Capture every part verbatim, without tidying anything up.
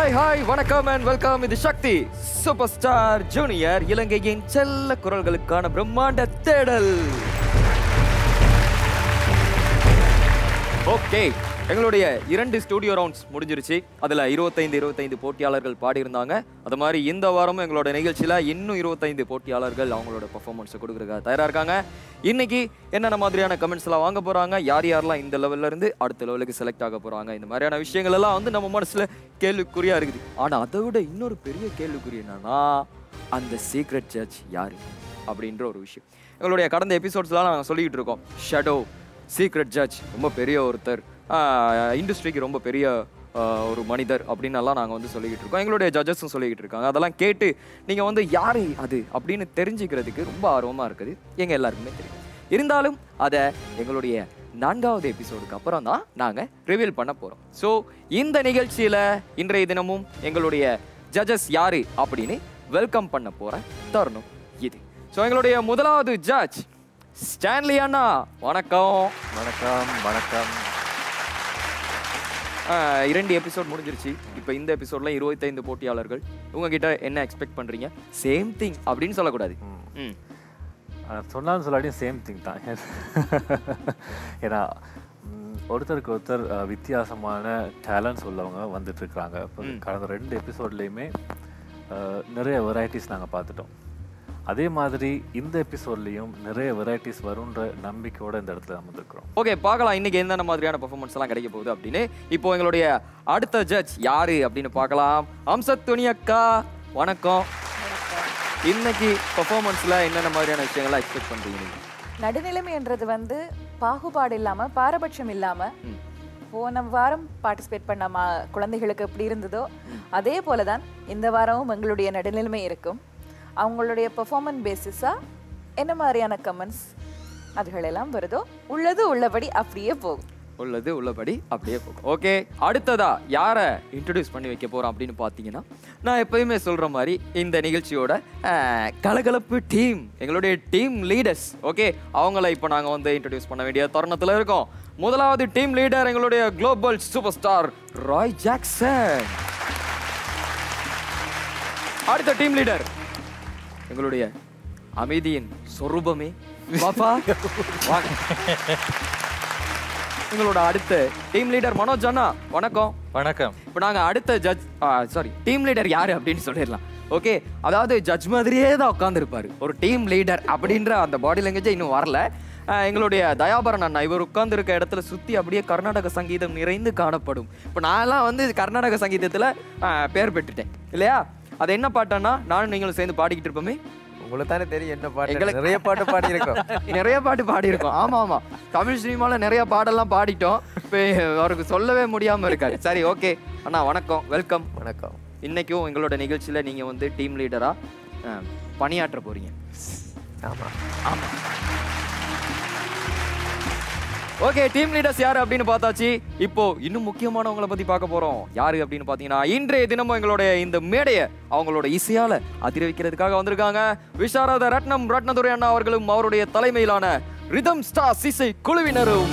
Hi hi வணக்கம் and welcome. இது Sakthi super star junior, இலங்கையின் செல்ல குரல்களுக்கான பிரம்மாண்ட தேடல். ஓகே, எங்களுடைய இரண்டு ஸ்டூடியோ ரவுண்ட்ஸ் முடிஞ்சிருச்சு. அதில் இருபத்தைந்து இருபத்தைந்து போட்டியாளர்கள் பாடியிருந்தாங்க. அது மாதிரி இந்த வாரமும் எங்களோட நிகழ்ச்சியில் இன்னும் இருபத்தைந்து போட்டியாளர்கள் அவங்களோட பர்ஃபார்மன்ஸை கொடுக்குறதுக்காக தயாராக இருக்காங்க. இன்னைக்கு என்னென்ன மாதிரியான கமெண்ட்ஸ் எல்லாம் வாங்க போகிறாங்க, யார் யாரெல்லாம் இந்த லெவல்ல இருந்து அடுத்த லெவலுக்கு செலக்ட் ஆக போகிறாங்க, இந்த மாதிரியான விஷயங்கள் எல்லாம் வந்து நம்ம மனசில் கேள்விக்குறியாக இருக்குது. ஆனால் அதை விட இன்னொரு பெரிய கேள்விக்குறி என்னன்னா, அந்த சீக்ரெட் ஜட்ஜ் யார் அப்படின்ற ஒரு விஷயம். எங்களுடைய கடந்த எபிசோட்ஸ்லாம் நாங்கள் சொல்லிக்கிட்டு இருக்கோம், ஷேடோ சீக்ரெட் ஜட்ஜ் ரொம்ப பெரிய ஒருத்தர், இண்டஸ்ட்ரிக்கு ரொம்ப பெரிய ஒரு மனிதர் அப்படின்னு எல்லாம் நாங்கள் வந்து சொல்லிக்கிட்டு இருக்கோம். எங்களுடைய ஜட்ஜஸும் சொல்லிக்கிட்டு இருக்காங்க. அதெல்லாம் கேட்டு நீங்கள் வந்து யார் அது அப்படின்னு தெரிஞ்சுக்கிறதுக்கு ரொம்ப ஆர்வமாக இருக்குது, எங்கள் எல்லாருக்குமே தெரியும். இருந்தாலும் அதை எங்களுடைய நான்காவது எபிசோடுக்கு அப்புறம் தான் நாங்கள் ரிவீல் பண்ண போகிறோம். ஸோ இந்த நிகழ்ச்சியில் இன்றைய தினமும் எங்களுடைய ஜட்ஜஸ் யார் அப்படின்னு வெல்கம் பண்ண போகிற தருணம் இது. ஸோ எங்களுடைய முதலாவது ஜட்ஜ் ஸ்டான்லி அண்ணா. வணக்கம். வணக்கம். வணக்கம். இரண்டு எபிசோட் முடிஞ்சிருச்சு. இப்போ இந்த எபிசோட்ல இருபத்தைந்து போட்டியாளர்கள். உங்ககிட்ட என்ன எக்ஸ்பெக்ட் பண்றீங்க? சேம் திங் அப்படின்னு சொல்லக்கூடாது. ம் சொன்னாலும் சொல்லாட்டியும் சேம் திங் தான். ஏன்னா ஒருத்தருக்கு ஒருத்தர் வித்தியாசமான டேலண்ட்ஸ் உள்ளவங்க வந்துட்டு இருக்கிறாங்க. இப்போ கடந்த ரெண்டு எபிசோட்லேயுமே நிறைய வெரைட்டிஸ் நாங்கள் பார்த்துட்டோம். அதே மாதிரி இந்த எபிசோட்லையும் நிறைய வெரைட்டிஸ் வரும்ன்ற நம்பிக்கையோட இந்த இடத்துல நம்ம இருக்கிறோம். ஓகே, பார்க்கலாம் இன்னைக்கு என்னென்ன மாதிரியான பெர்ஃபார்மன்ஸ் எல்லாம் கிடைக்க போகுது அப்படின்னு. இப்போ எங்களுடைய அடுத்த ஜட்ஜ் யாரு அப்படின்னு பார்க்கலாம். அம்சத்துணி அக்கா, வணக்கம். இன்னைக்கு பெர்ஃபார்மன்ஸ்ல என்னென்ன மாதிரியான விஷயங்கள்லாம் எக்ஸ்பெக்ட் பண்றீங்க? நடுநிலைமைன்றது வந்து பாகுபாடு இல்லாம பாரபட்சம் இல்லாம போன வாரம் பார்ட்டிசிபேட் பண்ண மா குழந்தைகளுக்கு எப்படி இருந்ததோ அதே போலதான் இந்த வாரமும் எங்களுடைய நடுநிலைமை இருக்கும். அவங்களுடைய பெர்ஃபார்மன்ஸ் பேசிஸாக என்ன மாதிரியான கமெண்ட்ஸ் அதுகளெல்லாம் வருதோ உள்ளது உள்ளபடி அப்படியே போகும். உள்ளது உள்ளபடி அப்படியே போகும். ஓகே, அடுத்ததா யாரை இன்ட்ரடியூஸ் பண்ணி வைக்க போகிறோம் அப்படின்னு பார்த்தீங்கன்னா, நான் எப்பயுமே சொல்கிற மாதிரி இந்த நிகழ்ச்சியோட கலகலப்பு டீம், எங்களுடைய டீம் லீடர்ஸ். ஓகே, அவங்கள இப்போ நாங்கள் வந்து இன்ட்ரடியூஸ் பண்ண வேண்டிய தருணத்தில் இருக்கோம். முதலாவது டீம் லீடர் எங்களுடைய global super star Roy Jackson. அடுத்த டீம் லீடர் எங்களுடைய அமைதியின் சொரூபமே பாப்பா. எங்களோட அடுத்த டீம் லீடர் மனோஜ் அண்ணா, வணக்கம். வணக்கம். இப்போ நாங்கள் அடுத்த ஜட்ஜ் சாரி டீம் லீடர் யாரு அப்படின்னு சொல்லிடலாம். ஓகே, அதாவது ஜட்ஜ் மாதிரியே தான் உட்காந்துருப்பாரு ஒரு டீம் லீடர் அப்படின்ற அந்த பாடி லாங்குவேஜே இன்னும் வரல. எங்களுடைய தயாபரன் அண்ணா, இவர் உட்கார்ந்து இருக்க இடத்துல சுற்றி அப்படியே கர்நாடக சங்கீதம் நிறைந்து காணப்படும். இப்போ நான்லாம் வந்து கர்நாடக சங்கீதத்தில் பேர் பெற்றுட்டேன் இல்லையா? அது என்ன பாட்டுன்னா, நானும் நீங்களும் சேர்ந்து பாடிக்கிட்டு இருப்போமே. உங்களுக்கு தானே தெரியும் என்ன பாட்டு. நிறைய பாட்டு பாடி இருக்கோம். நிறைய பாட்டு பாடி இருக்கோம். ஆமா ஆமா, தமிழ் சினிமால நிறைய பாடெல்லாம் பாடிட்டோம். இப்போ அவருக்கு சொல்லவே முடியாம இருக்காரு. சரி, ஓகே அண்ணா, வணக்கம், வெல்கம். வணக்கம். இன்னைக்கும் எங்களோட நிகழ்ச்சியில நீங்க வந்து டீம் லீடரா பணியாற்ற போறீங்க. ஆமா ஆமா. ஓகே, டீம் லீடர்ஸ் யாரு அப்படின்னு பார்த்தாச்சு. இப்போ இன்னும் முக்கியமானவங்களை பத்தி பார்க்க போறோம். யாரு அப்படின்னு பாத்தீங்கன்னா, இன்றைய தினமும் எங்களுடைய இந்த மேடையை அவங்களோட இசையால அதிர வைக்கிறதுக்காக வந்திருக்காங்க விசாரத ரத்னம் ரத்னதுரை அண்ணா அவர்களும் அவருடைய தலைமையிலான ரிதம் ஸ்டார்ஸ் இசை குழுவினரும்.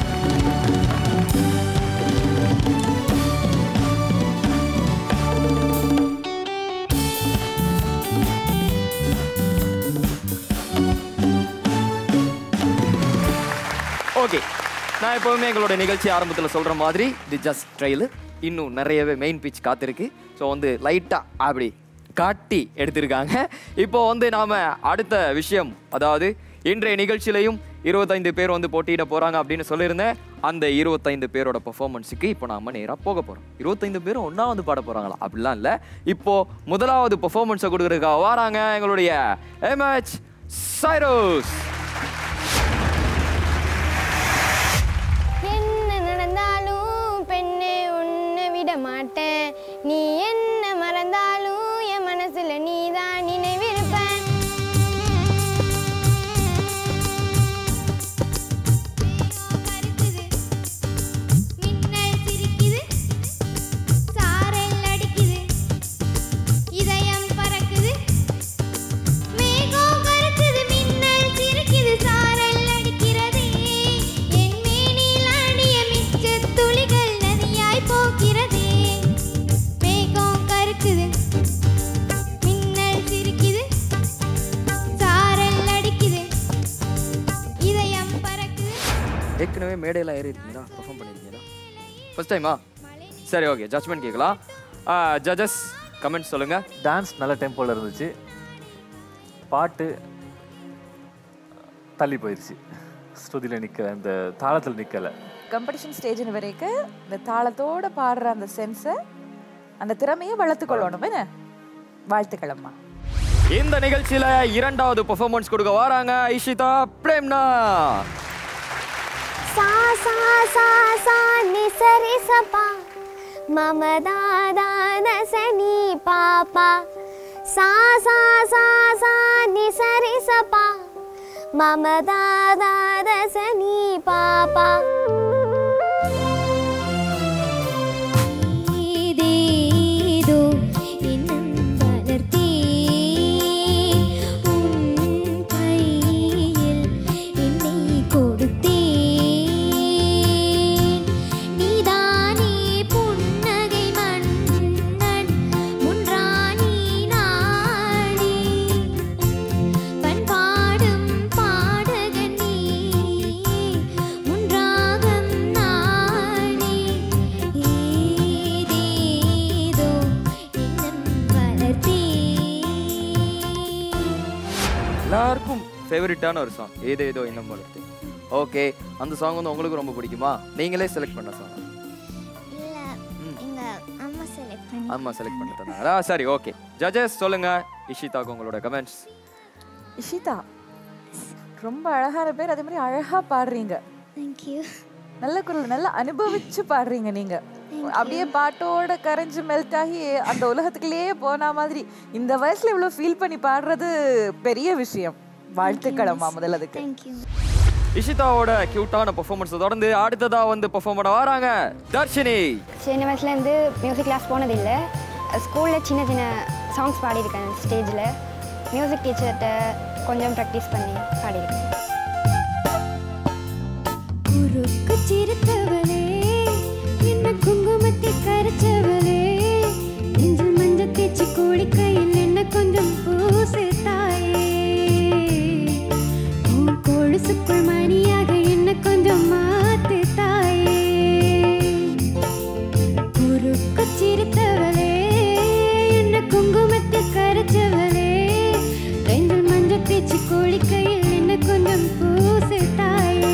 ஓகே, நான் எப்போவுமே எங்களுடைய நிகழ்ச்சி ஆரம்பத்தில் சொல்கிற மாதிரி தி ஜஸ்ட் ட்ரெயிலர், இன்னும் நிறையவே மெயின் பிச் காத்திருக்கு. ஸோ வந்து லைட்டாக அப்படி காட்டி எடுத்திருக்காங்க. இப்போ வந்து நாம் அடுத்த விஷயம், அதாவது இன்றைய நிகழ்ச்சியிலையும் இருபத்தைந்து பேர் வந்து போட்டியிட போகிறாங்க அப்படின்னு சொல்லியிருந்தேன். அந்த இருபத்தைந்து பேரோட பர்ஃபார்மன்ஸுக்கு இப்போ நாம் நேராக போக போகிறோம். இருபத்தைந்து பேரும் ஒன்றா வந்து பாட போகிறாங்களா? அப்படிலாம் இல்லை. இப்போது முதலாவது பர்ஃபார்மன்ஸை கொடுக்குறதுக்காக வராங்க எங்களுடைய எம்ஹெச் சைரோஸ். மாட்டேன், நீ என்ன மறந்தாலும் என் மனசுல நீதான் நினைவிருப்பேன். மின்னல் சிரிக்குது, சாரல் அடிக்குது, இதயம் பறக்குது, மேகம் பறக்குது, மின்னல் சிரிக்குது, சாரல் அடிக்கிறது, என் மேனில் ஆடிய மிச்ச துளிகள் நதியாய் போகிறது. மேகம் ஏற்கனவே மேடையில் ஏறி இருக்கீங்களா, பெர்ஃபார்ம் பண்ணியிருக்கீங்களா? ஃபர்ஸ்ட் டைமா? சரி, ஓகே, ஜட்ஜ்மெண்ட் கேட்கலாம். ஜட்ஜஸ் கமெண்ட்ஸ் சொல்லுங்கள். டான்ஸ் நல்ல டெம்போவில் இருந்துச்சு, பாட்டு தள்ளி போயிடுச்சு, ஸ்ருதியில் நிற்க அந்த தாளத்தில் நிற்கலை. காம்படிஷன் ஸ்டேஜின் வரைக்கும் இந்த தாளத்தோட பாடுற அந்த சென்ஸை அந்த திறமையை வளர்த்துக்கொள்ளணும். என்ன வாழ்த்துக்கள் அம்மா. இந்த நிகழ்ச்சியில இரண்டாவது பெர்ஃபார்மன்ஸ் கொடுக்க வராங்க இஷிதா பிரேம்னா. சா சா சா சா நி சரி சபா மம தாதா நசனி பாப்பா சா சா சா சா நி சரி சபா மம தாதா நசனி பாப்பா ஏதேதோ இன்னும் வளர்த்தேன் உன் கையில் என்னை கொடுத்தேன் நீதானே புன்னகை மன்னன் முன்றாணி நானே பண்பாடும் பாடகன் நீ முன்றாகம் நானே ஏதேதோ இன்னும் வளர்த்தேன். எல்லாருக்கும் ஃபேவரட்டான ஒரு சாங் ஏதேதோ இன்னும் வளர்த்து. ஓகே, அந்த சாங் வந்து உங்களுக்கு ரொம்ப பிடிக்குமா? நீங்களே செலக்ட் பண்ண சாங்? இல்ல எங்க அம்மா செலக்ட் பண்ணி ஆமா, செலக்ட் பண்ணி தந்தாங்களா? சரி, ஓகே. ஜட்ஜஸ் சொல்லுங்க, இஷிதாக்கு உங்களோட கமெண்ட்ஸ். இஷிதா ரொம்ப அழகான பேர், அதே மாதிரி அழகா பாடுறீங்க. Thank you. நல்ல குரல், நல்லா அனுபவிச்சு பாடுறீங்க நீங்க. அப்படியே பாட்டோட கரைஞ்சு மெல்ட் ஆகி அந்த உலகத்துக்குள்ளேயே போன மாதிரி இந்த வயசுல இவ்வளவு ஃபீல் பண்ணி பாடுறது பெரிய விஷயம். வாழ்த்துக்கள் அம்மா முதல்ல அதுக்கு. Thank you. இஷிதாவோட கியூட்டான பெர்ஃபார்மன்ஸ் தொடர்ந்து அடுத்ததா வந்து பெர்ஃபார்ம் பண்ண வராங்க தர்ஷினி. சின்ன வயசுலேருந்து மியூசிக் கிளாஸ் போனதில்லை. ஸ்கூலில் சின்ன சின்ன சாங்ஸ் பாடியிருக்கேன் ஸ்டேஜில். மியூசிக் டீச்சர்கிட்ட கொஞ்சம் ப்ராக்டிஸ் பண்ணி பாடியிருக்கேன். குறுக்கு சிரித்தவளே என்ன குங்குமத்தை கரைச்சவளே நெஞ்சில் மஞ்சள் தேய்ச்சி கோழிக்கையில் என்ன கொஞ்சம் பூசு தாயே உன் கொலுசுக்குள் மணியாக என்ன கொஞ்சம் மாத்து தாயே குறுக்கு சிரித்தவளே என்ன குங்குமத்தை கரைச்சவளே நெஞ்சில் மஞ்சள் தேய்ச்சி கோழிக்கையில் என்ன கொஞ்சம் பூசு தாயே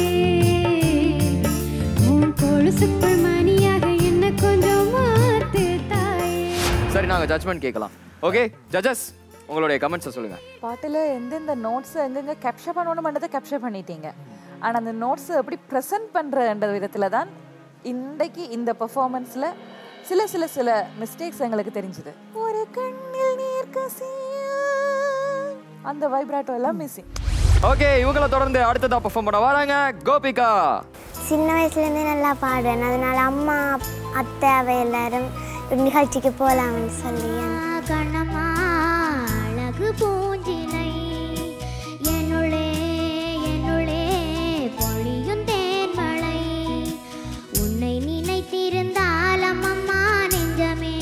கொலுசுக்குள் மணியாக என்ன கொஞ்சம் மாத்து தாயே. சரி, நாங்க ஜட்ஜ்மெண்ட் கேட்கலாம். ஓகே, ஜட்ஜஸ் உங்களுடைய கமெண்ட்ஸை சொல்லுங்க. பாட்டுல எந்தெந்த நோட்ஸ் எங்கெங்க கேப்சர் பண்ணணும்ன்றதை கேப்சர் பண்ணிட்டீங்க. ஆனா அந்த நோட்ஸ் எப்படி ப்ரெசென்ட் பண்றன்ற விதத்துல தான் இன்றைக்கு இந்த பெர்ஃபார்மன்ஸ்ல சில சில சில மிஸ்டேக்ஸ் எங்களுக்கு தெரிஞ்சுது. ஒரு கண்ணில் நீர் கசிய அந்த வைப்ராட்டோ எல்லாம் மிஸ்ஸிங். ஓகே, இவங்கள தொடர்ந்து அடுத்ததா பெர்ஃபார்ம் பண்ண வராங்க கோபிகா. சின்ன வயசுலேருந்தே நல்லா பாடுறேன், அதனால அம்மா அத்தை அவை எல்லாரும் நிகழ்ச்சிக்கு போகலாம்னு சொல்லி. கணமா அழகு பூஞ்சிலை என்னுளே என்னுளே பொழியும் தேன்மழை உன்னை நினைத்திருந்தால் அம்மம்மா நெஞ்சமே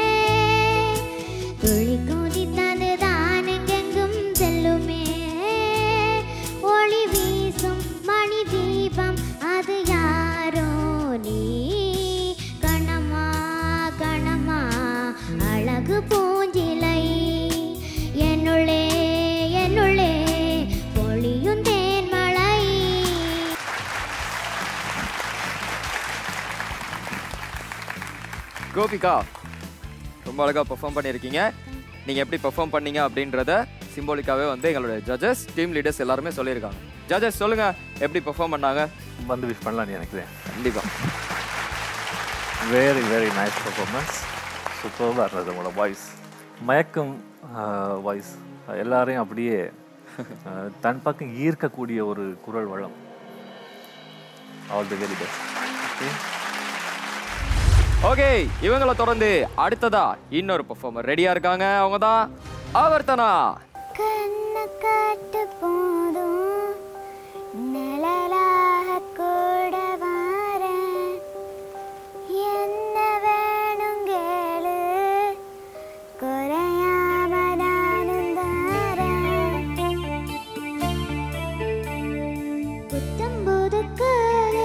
துளி கொதித்தது தான் எங்கெங்கும் செல்லுமே ஒளி வீசும் மணி தீபம் அது யாரோ நீ கணமா கணமா அழகு பூஞ்சிலை என்னுள்ளே என்னுள்ளே பொழியும் தேன்மழை. கோபிகா ரொம்ப அழகா பெர்ஃபார்ம் பண்ணியிருக்கீங்க. நீங்க எப்படி பெர்ஃபார்ம் பண்ணீங்க அப்படின்றத சிம்போலிக்காவே வந்து எங்களோட ஜட்ஜஸ் டீம் லீடர்ஸ் எல்லாருமே சொல்லியிருக்காங்க. ஜட்ஜஸ் சொல்லுங்க, எப்படி பெர்ஃபார்ம் பண்ணாங்க? வந்து விஷ் பண்ணலான்னு நினைக்கிறேன். கண்டிப்பா வெரி வெரி நைஸ் பர்ஃபார்மன்ஸ். சூப்பராக இருந்தது உங்களோட வாய்ஸ், மயக்கம் வாய்ஸ், எல்லாரையும் அப்படியே அஹ், தன் பக்கம் ஈர்க்கக்கூடிய ஒரு குரல் வளம். All the very best. Okay, இவங்கள தொடர்ந்து அடுத்ததா இன்னொரு பெர்ஃபார்மர் ரெடியா இருக்காங்க. அவங்க தான் ஆவர்த்தனா. கண்ணை காட்டு போதும் நிழலாக கூட வாரேன் என்ன வேணும் கேளு குறையாம நானும் தாரேன் புத்தம்போது கால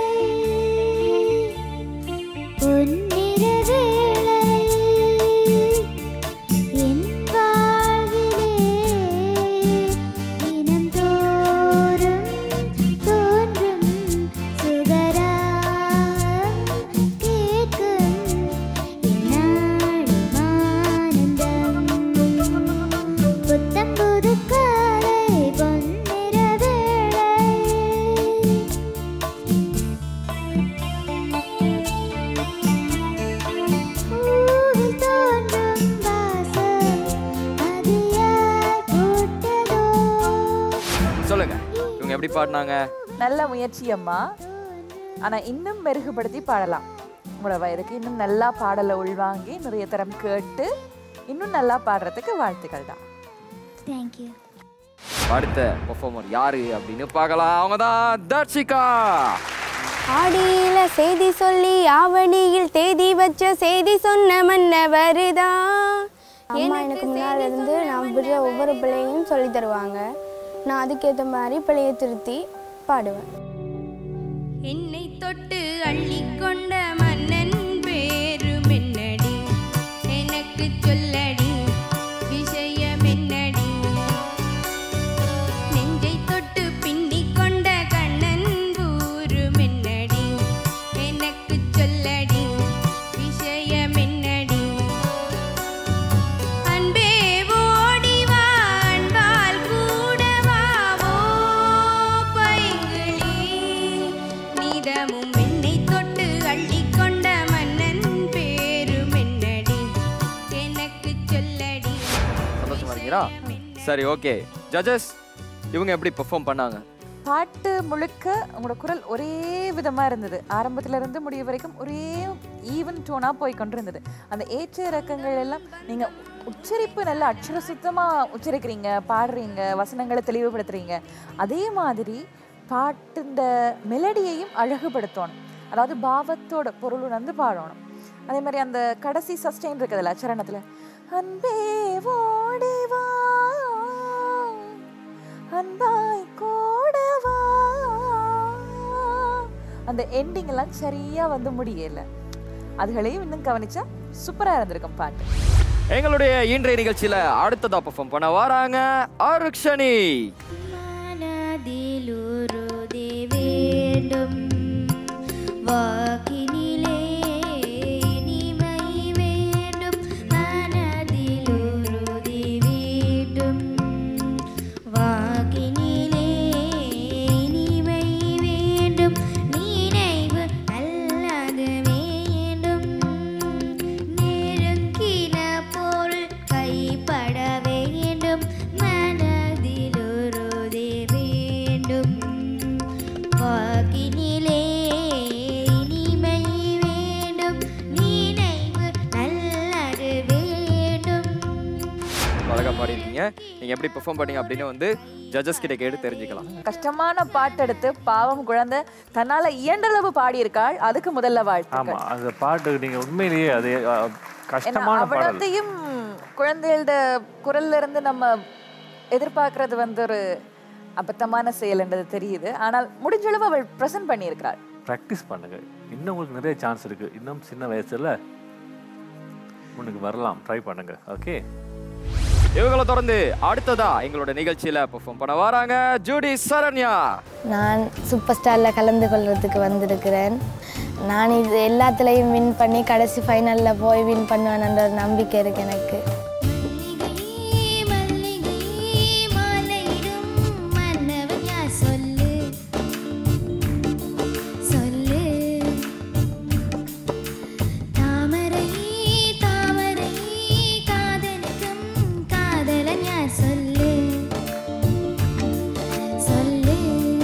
சொல்லுங்க இவங்க எப்படி பாடினாங்க? நல்ல முயற்சி அம்மா. ஆனா இன்னும் மெருகுபடுத்தி பாடலாம். உங்களோட வயதுக்கு இன்னும் நல்லா பாடலை உள்வாங்கி நிறைய தரம் கேட்டு இன்னும் நல்லா பாடுறதுக்கு வாழ்த்துக்கள் தான். தேங்க்யூ. அடுத்த பெர்ஃபார்மர் யாரு அப்படின்னு பார்க்கலாம். அவங்க தான் தர்ஷிகா. ஆடியில செய்தி சொல்லி ஆவணியில் தேதி வச்ச செய்தி சொன்ன மன்னவருதா. அம்மா எனக்கு முன்னால் இருந்து நான் விடுற ஒவ்வொரு பிள்ளையும் சொல்லி தருவாங்க. நான் அதுக்கேற்ற மாதிரி பிள்ளையை திருத்தி பாடுவேன். என்னை தொட்டு அள்ளிக்கொண்ட மன்னன் பேரு மென்னடி, எனக்கு சொல்லடி விஷயம் என்னடி. நெஞ்சை தொட்டு பின்னிக் கொண்ட கண்ணன் ஊரு மென்னடி, எனக்கு சொல்லடி விஷயம் என்னடி. அன்பே ஓடிவா அன்பால் கூடவா ஓ பைங்கிளி, நீதமும் என்னை தொட்டு அள்ளிக்கொண்ட மன்னன் பேரு மென்னடி, எனக்கு சொல்லடி. சந்தோஷமா இருக்கீங்களா? சரி, ஓகே. ஜட்ஜஸ், இவங்க எப்படி பெர்ஃபார்ம் பண்ணாங்க? பாட்டு முழுக்க உங்களோட குரல் ஒரே விதமா இருந்தது. ஆரம்பத்துல இருந்து முடிய வரைக்கும் ஒரே ஈவன் டோனா போய் கொண்டிருந்தது. அந்த ஏற்ற இறக்கங்கள் எல்லாம் நீங்க உச்சரிப்பு நல்ல அக்ஷர சுத்தமா உச்சரிக்கிறீங்க, பாடுறீங்க, வசனங்களை தெளிவுபடுத்துறீங்க. அதே மாதிரி பாட்டு இந்த மெலடியையும் அழகுபடுத்தணும். அதாவது பாவத்தோட பொருள் உணர்ந்து பாடணும். அதே மாதிரி அந்த கடைசி சஸ்டெயின் இருக்குதுல்ல சரணத்துல, அன்பே ஓடிவா அன்பாய் கூடவா, அந்த எண்டிங் எல்லாம் சரியா வந்து முடியல. அதுகளையும் இன்னும் கவனிச்சா சூப்பரா இருந்திருக்கும் பாட்டு. எங்களுடைய இன்றைய நிகழ்ச்சியில அடுத்ததா பெர்ஃபார்ம் பண்ண வராங்க அருக்ஷனி. மனதிலுருதி வேண்டும் வாக்கினிலே இனிமை வேண்டும், மனதிலுருதி வேண்டும் வாக்கினிலே இனிமை வேண்டும், நினைவு நல்லது வேண்டும், நெருங்கின பொருள் கைப்பட வேண்டும், மனதிலுருதி வேண்டும் வாக்கினிலே இனிமை வேண்டும், நினைவு நல்லது வேண்டும். அழகா பாடிருக்கீங்க. நீங்க எப்படி பெர்ஃபார்ம் பண்ணீங்க அப்படின்னு வந்து ஜட்ஜஸ் கிட்ட கேட்டு தெரிஞ்சுக்கலாம். கஷ்டமான பாட்டு எடுத்து பாவம் குழந்தை தன்னால இயன்றளவு பாடியிருக்காள். அதுக்கு முதல்ல வாழ்த்து. ஆமா, அந்த பாட்டு நீங்க உண்மையிலேயே அது அஹ், கஷ்டமான பாடல். அவ்வளோத்தையும் குழந்தைகளோட குரல்ல இருந்து நம்ம எதிர்பார்க்கறது வந்து ஒரு அபத்தமான செயல் என்றது தெரியுது. ஆனால் முடிஞ்ச அளவு அவள் ப்ரெசென்ட் பண்ணியிருக்கிறாள். ப்ராக்டிஸ் பண்ணுங்க. இன்னும் உங்களுக்கு நிறைய சான்ஸ் இருக்கு. இன்னும் சின்ன வயசுல முன்னுக்கு வரலாம். ட்ரை பண்ணுங்க. ஓகே, இவங்களை தொடர்ந்து அடுத்ததா எங்களோட நிகழ்ச்சியில பெர்ஃபார்ம் பண்ண வராங்க ஜூடி சரண்யா. நான் சூப்பர் ஸ்டாரில் கலந்து கொள்றதுக்கு வந்திருக்கிறேன். நான் இது எல்லாத்துலேயும் வின் பண்ணி கடைசி ஃபைனலில் போய் வின் பண்ணுவேன்ற ஒரு நம்பிக்கை இருக்கு எனக்கு. மல்லிகை மாலையிடும் மன்னவன் யார் சொல்லு சொல்லு, தாமரை தாமரை காதலிக்கும் காதலன் யார் சொல்லு சொல்லு,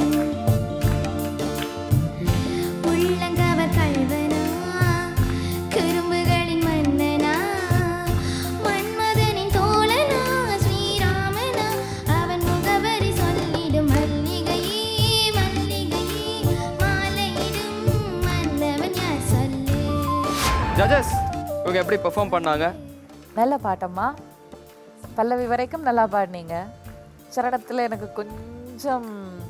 உள்ளங்கவர் கல்வனா குறும்புகளின் மன்னனா, மன்மதனின் தோழனா ஸ்ரீராமனா, அவன் முகவரி சொல்லிடும் மல்லிகையே மல்லிகையே மாலையிடும் மன்னவன் யார் சொல்லு. ஜட்ஜஸ், இவங்க எப்படி பெர்ஃபார்ம் பண்ணாங்க? நல்ல பாட்டம்மா. பல்லவி வரைக்கும் நல்லா பாடினீங்க. சரணத்தில் எனக்கு கொஞ்சம்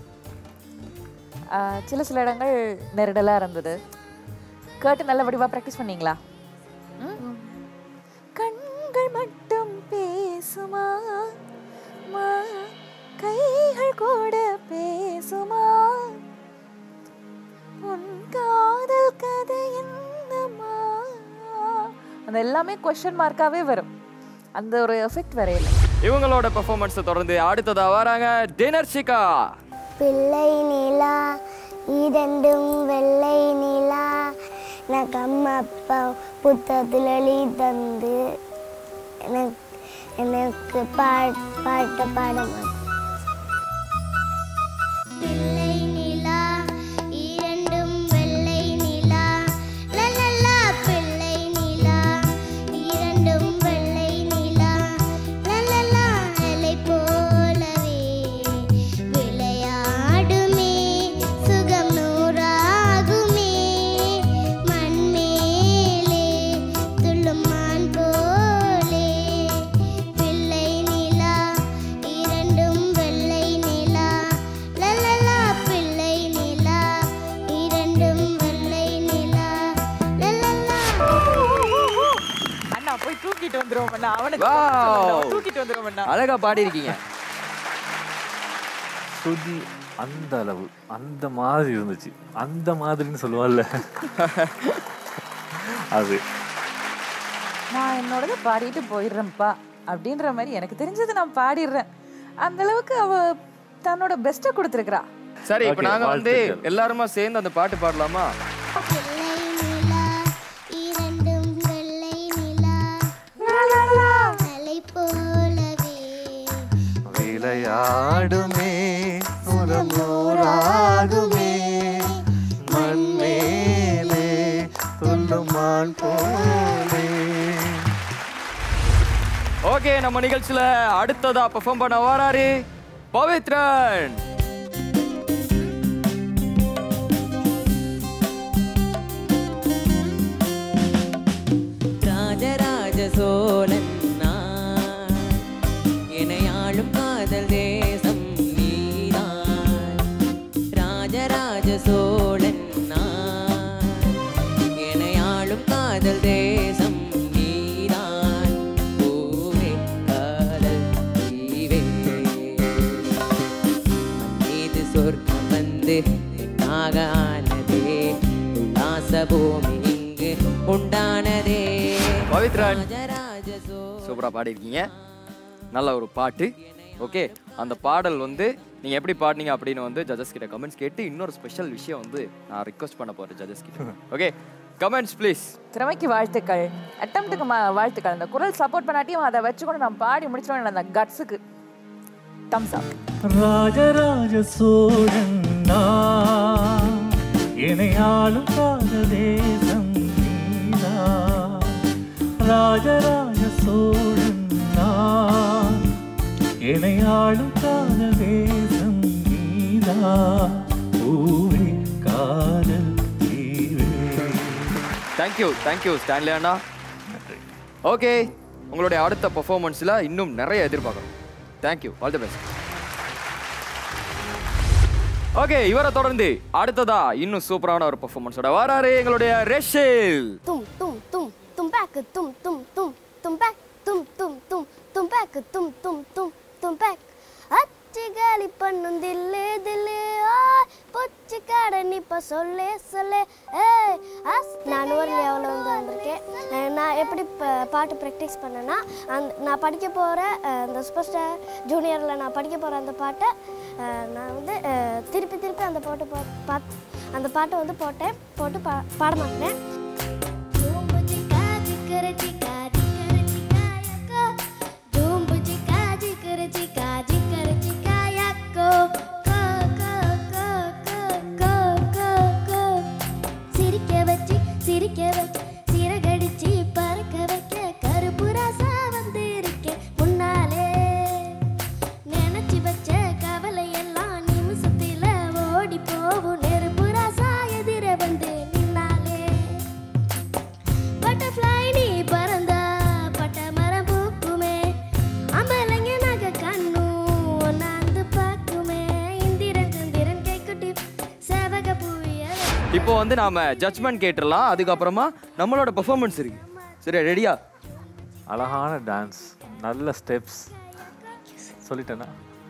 ஆஹ், சில சில இடங்கள் நெருடலாக இருந்தது. கேட்டு நல்ல வடிவாக ப்ராக்டிஸ் பண்ணீங்களா? ம்? கண்கள் மட்டும் பேசுமா மா, கைகள் கூட பேசுமா, உன் காதல் கதை என்னமா, அந்த எல்லாமே கொஸ்டின் மார்க்காவே வரும். அந்த ஒரு எஃபெக்ட் வரையில. இவங்களோட பெர்ஃபார்மன்ஸை தொடர்ந்து அடுத்ததா வராங்க தினர்ஷிகா. பிள்ளை நிலா இரண்டும் வெள்ளை நிலா, எனக்கு அம்மா அப்பா புத்தகத்தில் எழுதி தந்து எனக்கு எனக்கு பா பாட்டை பாட மாட்டேன். அவனுக்கு Wow. தூக்கிட்டு வந்துருவேன். அழகா பாடி இருக்கீங்க. சுதி அந்த அளவு அந்த மாதிரி இருந்துச்சு. அந்த மாதிரின்னு சொல்லுவாள்ல அது. நான் என்னோடத பாடிட்டு போயிடுறேன்ப்பா அப்படின்ற மாதிரி எனக்கு தெரிஞ்சது நான் பாடிடுறேன். அந்த அளவுக்கு அவ தன்னோட பெஸ்ட்டை கொடுத்துருக்குறா. சரி, இப்போ நாங்க வந்து எல்லாருமா சேர்ந்து அந்த பாட்டு பாடலாமா? விளையாடுமே உறமோராகுமே மண்மேலே துள்ளுமான் போலே. ஓகே, நம்ம நிகழ்ச்சியில அடுத்ததா பெர்ஃபார்ம் பண்ண வராரு பவித்ரன். ராஜராஜ சோழன் நான், இணையாளும் காதல் தேசம் நீதான். ராஜராஜ சோழன் நான், இணையாளும் காதல் தேசம் நீதான். பூவே காதல் தீவே, இது சொர்க்கம் வந்து என்னாக ஆனதே, உல்லாச பூமி இங்கு உண்டானதே. பவித்ரன் சூப்பரா பாடி இருக்கீங்க. நல்ல ஒரு பாட்டு. ஓகே, அந்த பாடல் வந்து நீங்க எப்படி பாடினீங்க அப்படின்னு வந்து ஜட்ஜஸ் கிட்ட கமெண்ட்ஸ் கேட்டு இன்னொரு ஸ்பெஷல் விஷயம் வந்து நான் ரிக்வெஸ்ட் பண்ண போறேன் ஜட்ஜஸ் கிட்ட. Okay, comments please. திறமைக்கு வாழ்த்துக்கள், அட்டம்ப்ட்டுக்கு வாழ்த்துக்கள். அந்த குரல் சப்போர்ட் பண்ணாட்டியும் அதை வச்சுக்கொண்டு நான் பாடி முடிச்சிடுவேன். அந்த கட்ஸுக்கு தம்ஸ் அப். ராஜராஜ சோழன் நான், இணையாளும் காதல் தேசம் நீதான். ராஜராஜ சோழன் நான், இணையாளும் காதல் தேசம் நீதான். பூவே காதல் தீவே. தேங்க்யூ தேங்க்யூ ஸ்டான்லி அண்ணா. ஓகே, உங்களுடைய அடுத்த பெர்ஃபார்மன்ஸில் இன்னும் நிறைய எதிர்பார்க்கணும். Thank you, all the best. Okay, இவரை தொடர்ந்து அடுத்ததா இன்னும் சூப்பரான ஒரு பெர்ஃபார்மன்ஸோட வராரு எங்களுடைய ரெஷில். தும் தும் தும் தும் பேக் தும் தும் தும் தும் பேக் தும் தும் தும் தும் பேக் தும் தும் தும் தும் பேக். அச்சி காலி பண்ணும் தில்லு தில்லு ஆய் பொச்சி காடன் இப்ப சொல்லே சொல்லே ஏய் அஸ். நான் ஒரு லெவலில் வந்து வந்திருக்கேன். நான் எப்படி பாட்டு ப்ராக்டிஸ் பண்ணேன்னா, அந்த நான் படிக்க போகிற அந்த சூப்பர் ஸ்டார் ஜூனியரில் நான் படிக்க போகிற அந்த பாட்டை நான் வந்து திருப்பி திருப்பி அந்த பாட்டு பார்த்து அந்த பாட்டை வந்து போட்டேன் போட்டு பா பாட மாட்டேன். சிரிக்க வச்சு சிரிக்க வச்சு சிறகடிச்சு பறக்க வைக்க கருப்புராசா வந்து இருக்கேன் முன்னாலே. நினைச்சு வச்ச கவலை எல்லாம் நிமிஷத்துல ஓடி போகும் நெருப்புராசா எதிர வந்து நின்னாலே. பட்டர்ஃப்ளை நீ பறந்தா பட்ட மரம் பூக்குமே, அம்பலங்க நக கண்ணும் ஒன்னாந்து பார்க்குமே. இந்திரன் சந்திரன் கைக்குட்டி சேவக பூவிய. இப்போ வந்து நாம ஜட்ஜ்மெண்ட் கேட்டுடலாம். அதுக்கப்புறமா நம்மளோட பெர்ஃபார்மன்ஸ் இருக்கு. சரி, ரெடியா? அழகான டான்ஸ், நல்ல ஸ்டெப்ஸ். சொல்லிட்டேன்னா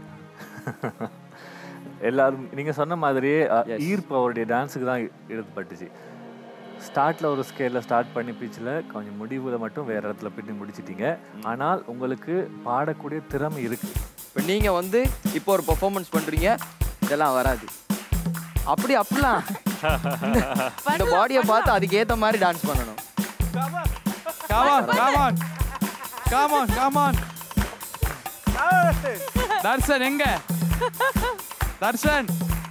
எல்லாரும் நீங்கள் சொன்ன மாதிரியே ஈர்ப்பு அவருடைய டான்ஸுக்கு தான் எடுத்துப்பட்டுச்சு. ஸ்டார்ட்டில் ஒரு ஸ்கேலில் ஸ்டார்ட் பண்ணி பீச்சில் கொஞ்சம் முடிவில் மட்டும் வேறு இடத்துல பின்னி முடிச்சிட்டிங்க. ஆனால் உங்களுக்கு பாடக்கூடிய திறமை இருக்குது. இப்போ நீங்கள் வந்து இப்போ ஒரு பெர்ஃபார்மன்ஸ் பண்ணுறீங்க, இதெல்லாம் வராது. அப்படி அப்படிலாம் இந்த பாடியை பார்த்து அதுக்கு ஏற்ற மாதிரி டான்ஸ் பண்ணணும். Come on, come on, come on, come on. Darshan எங்க? Darshan.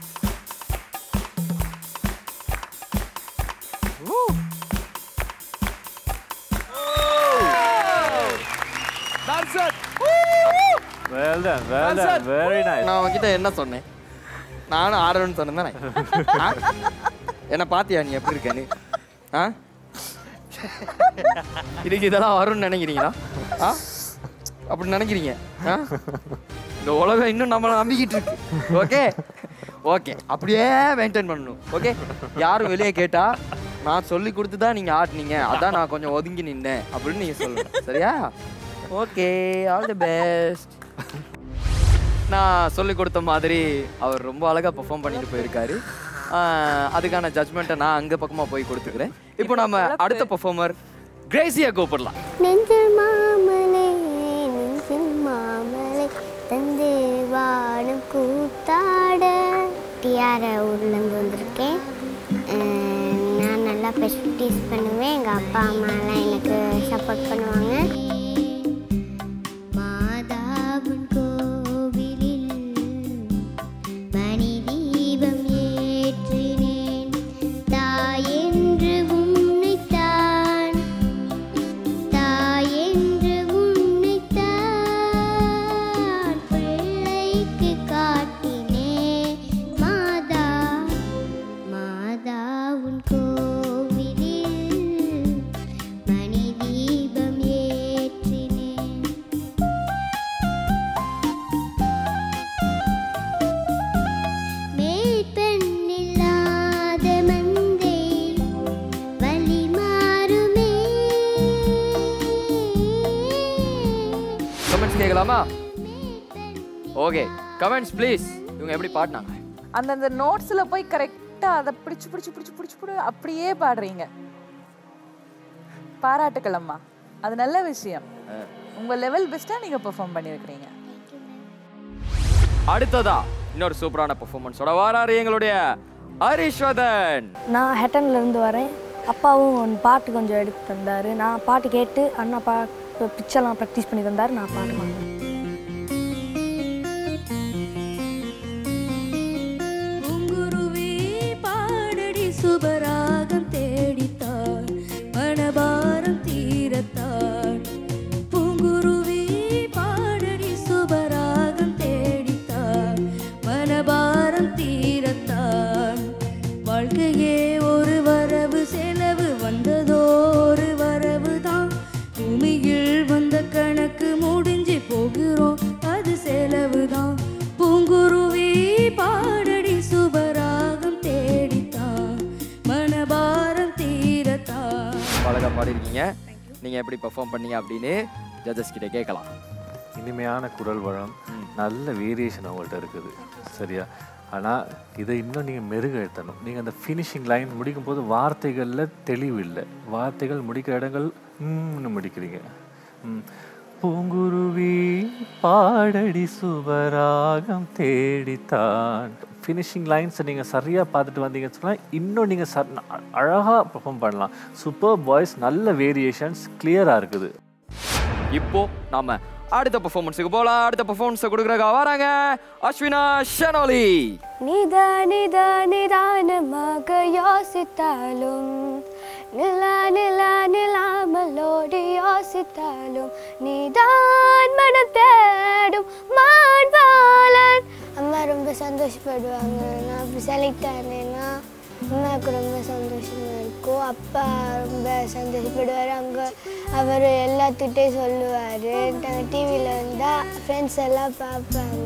Darshan. Well done, well done, very nice. நான் உங்ககிட்ட என்ன சொன்னேன்? நானும் ஆடுறேன்னு சொன்னேன் தானே. என்ன பாத்தியா நீ எப்படி இருக்கேன்னு? ஆ, இதுக்கு இதெல்லாம் வரும்னு நினைக்கிறீங்களா? ஆ, அப்படி நினைக்கிறீங்க? ஆ, இந்த உலகம் இன்னும் நம்மளை நம்பிக்கிட்டு இருக்கு. ஓகே ஓகே, அப்படியே மெயின்டைன் பண்ணணும். ஓகே, யாரும் வெளியே கேட்டா நான் சொல்லி கொடுத்து தான் நீங்க ஆட்டினீங்க, அதான் நான் கொஞ்சம் ஒதுங்கி நின்னேன் அப்படின்னு நீங்க சொல்லணும். சரியா? Okay, all the best. நான் சொல்லி கொடுத்த மாதிரி அவர் ரொம்ப அழகாக பெர்ஃபார்ம் பண்ணிட்டு போயிருக்காரு. அதுக்கான ஜட்ஜ்மெண்ட்டை நான் அங்கே பக்கமாக போய் கொடுத்துக்கிறேன். இப்போ நம்ம அடுத்த பெர்ஃபார்மர் கிரேசியா கூப்பிடலாம். நெஞ்சில் மாமலை நெஞ்சில் மாமலை தந்து வாடும் கூத்தாட. டிஆர் ஊர்லேருந்து வந்திருக்கேன். நான் நல்லா ப்ராக்டிஸ் பண்ணுவேன். எங்கள் அப்பா அம்மாலாம் எனக்கு சப்போர்ட் பண்ணுவாங்க. மாதாவின் கோவிலில் மணி தீபம் ஏற்றினேன். தாயென்று உன்னைத்தான் தாயென்று உன்னைத்தான் பிள்ளைக்கு காட்டினேன். மாதா மாதா உன் கோவிலில் மணி தீபம் ஏற்றினேன். மேற்பெண்ணில்லாத மந்தை வழி மாறுமே. கமெண்ட்ஸ் கேட்கலாமா? Okay, comments please. இவங்க எப்படி பாடினாங்க? அந்தந்த நோட்ஸ்ல போய் கரெக்டா அதை பிடிச்சு பிடிச்சு பிடிச்சு பிடிச்சு பிடி அப்படியே பாடுறீங்க. பாராட்டுக்கள் அம்மா, அது நல்ல விஷயம். உங்க லெவல் பெஸ்டா நீங்க பெர்ஃபார்ம் பண்ணிருக்கீங்க. அடுத்ததா இன்னொரு சூப்பரான பெர்ஃபார்மன்ஸோட வராரு எங்களுடைய ஹரிஷ்வர்தன். நான் ஹெட்டன்ல இருந்து வரேன். அப்பாவும் ஒரு பாட்டு கொஞ்சம் எடுத்து தந்தாரு. நான் பாட்டு கேட்டு அண்ணா பாட்டு பிக்சர்லாம் ப்ராக்டிஸ் பண்ணி தந்தாரு. நான் பாட்டு பாடுறேன். சுபராகம் தேடித்தாள் மனபாரம் தீரத்தாள். பூங்குருவி பாடடி சுபராகம் தேடித்தாள் மனபாரம் தீரத்தாள். வாழ்க்கையே ஒரு வரவு செலவு வந்ததோ ஒரு வரவு தான். பூமியில் வந்த கணக்கு முடிஞ்சு போகிறோம் அது செலவு தான். பூங்குருவி பாடடி சுபராகம் தேடித்தான் மனபாரம் தீரத்தான். அழகா பாடிருக்கீங்க. நீங்க எப்படி பெர்ஃபார்ம் பண்ணீங்க அப்படின்னு ஜட்ஜஸ் கிட்ட கேட்கலாம். இனிமையான குரல் வளம், நல்ல வேரியேஷன் அவங்கள்ட்ட இருக்குது, சரியா? ஆனால் இதை இன்னும் நீங்கள் மெருகேற்றணும். நீங்கள் அந்த ஃபினிஷிங் லைன் முடிக்கும் போது வார்த்தைகளில் தெளிவு இல்லை. வார்த்தைகள் முடிக்கிற இடங்கள் ம்னு முடிக்கிறீங்க. ம் பூங்குருவி பாடடி சுபராகம் தேடித்தான். ஃபினிஷிங் லைன்ஸை நீங்கள் சரியாக பார்த்துட்டு வந்தீங்கன்னு சொன்னால் இன்னும் நீங்கள் ச அழகாக பெர்ஃபார்ம் பண்ணலாம். சூப்பர் வாய்ஸ், நல்ல வேரியேஷன்ஸ், கிளியராக இருக்குது. இப்போ நாம அடுத்த பெர்ஃபார்மன்ஸுக்கு போகலாம். அடுத்த பெர்ஃபார்மன்ஸை கொடுக்குறக்கா வராங்க அஸ்வினா ஷனோலி. நித நித நிதானமாக யோசித்தாலும் நிலா நிலா நிலாமலோடு யோசித்தாலும் நீதான் மனம் தேடும் மான்பாலன். அம்மா ரொம்ப சந்தோஷப்படுவாங்க. நான் அப்படி செலக்ட் ஆனேன்னா அம்மாவுக்கு ரொம்ப சந்தோஷமாக இருக்கும். அப்பா ரொம்ப சந்தோஷப்படுவார். அங்கே அவர் எல்லாத்துக்கிட்டே சொல்லுவார். டிவியில் வந்தால் ஃப்ரெண்ட்ஸ் எல்லாம் பார்ப்பாங்க.